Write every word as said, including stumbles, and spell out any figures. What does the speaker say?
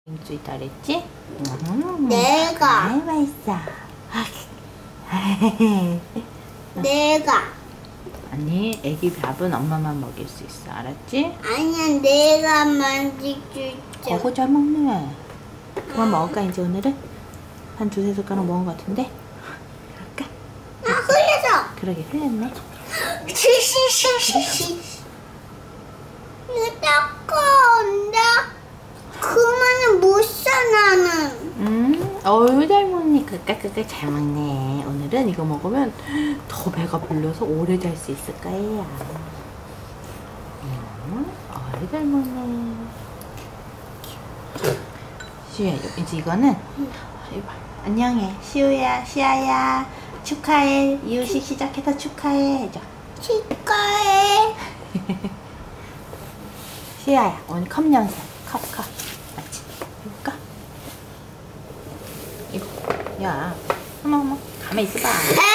빙수 있다 그랬지? 음, 내가. 아이 맛있어. 내가. 아니, 애기 밥은 엄마만 먹일 수 있어. 알았지? 아니야, 내가 만질 수 있어. 어구 잘 먹네. 그만 먹을까 이제 오늘은? 한 두세 숟가락 먹은 것 같은데? 그럴까? 아, 흘려서. 그러게 흘렸네. 시시시시시. 이거 닦아. 나 그만은 못 사, 나는. 음, 어유 잘 먹네. 그까그까 잘 먹네. 오늘은 이거 먹으면 더 배가 불러서 오래 잘 수 있을 거예요. 음, 어유 잘 먹네. 시우야, 이제 이거는 이거 봐. 안녕해. 시우야, 시아야. 축하해. 이유식 시작해서 축하해. 해줘. 축하해. 시아야, 오늘 컵 연습. 컵, 컵. 맞지? 해볼까? 이거. 야, 어머, 어머. 가만히 있어봐.